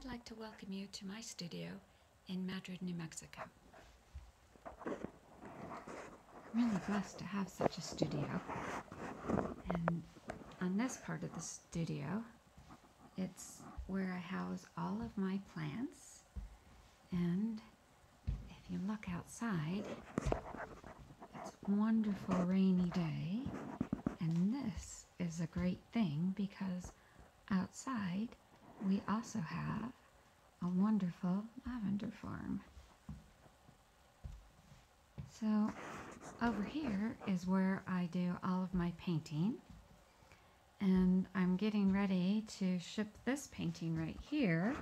I'd like to welcome you to my studio in Madrid, New Mexico. I'm really blessed to have such a studio. And on this part of the studio, it's where I house all of my plants. And if you look outside, it's a wonderful rainy day. And this is a great thing because outside we also have a wonderful lavender farm. So over here is where I do all of my painting, and I'm getting ready to ship this painting right here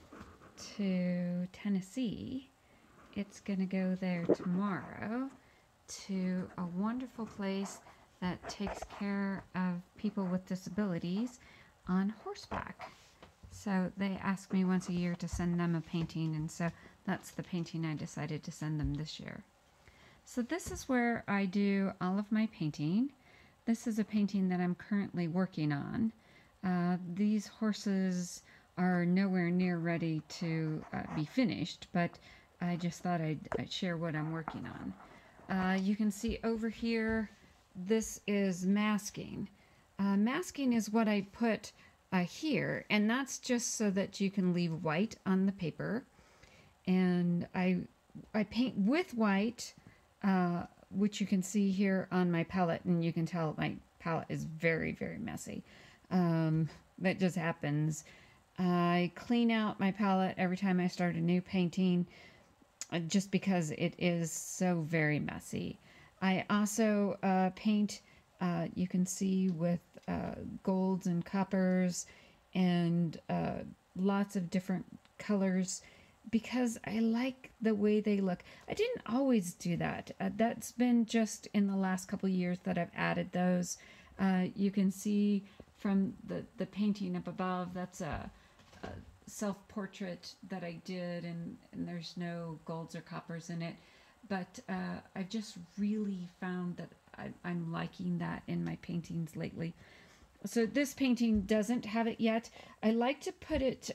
to Tennessee. It's gonna go there tomorrow to a wonderful place that takes care of people with disabilities on horseback. So they ask me once a year to send them a painting, and so that's the painting I decided to send them this year. So this is where I do all of my painting. This is a painting that I'm currently working on. These horses are nowhere near ready to be finished, but I just thought I'd share what I'm working on. You can see over here, this is masking. Masking is what I put here, and that's just so that you can leave white on the paper. And I paint with white, which you can see here on my palette, and you can tell my palette is very, very messy. That just happens. I clean out my palette every time I start a new painting, just because it is so very messy. I also paint, you can see, with golds and coppers and lots of different colors, because I like the way they look. I didn't always do that. That's been just in the last couple years that I've added those. You can see from the painting up above, that's a self-portrait that I did, and there's no golds or coppers in it. But I've just really found that I'm liking that in my paintings lately. So this painting doesn't have it yet. I like to put it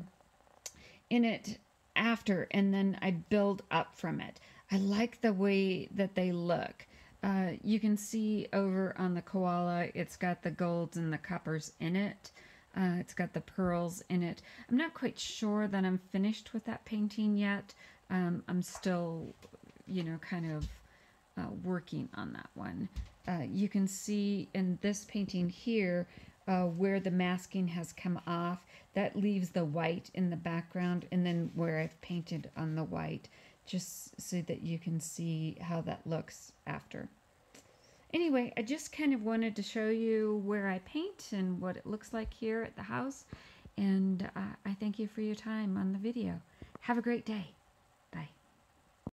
in it after, and then I build up from it. I like the way that they look. You can see over on the koala, it's got the golds and the coppers in it. It's got the pearls in it. I'm not quite sure that I'm finished with that painting yet. I'm still, kind of working on that one. You can see in this painting here where the masking has come off. That leaves the white in the background, and then where I've painted on the white, just so that you can see how that looks after. Anyway, I just kind of wanted to show you where I paint and what it looks like here at the house, and I thank you for your time on the video. Have a great day.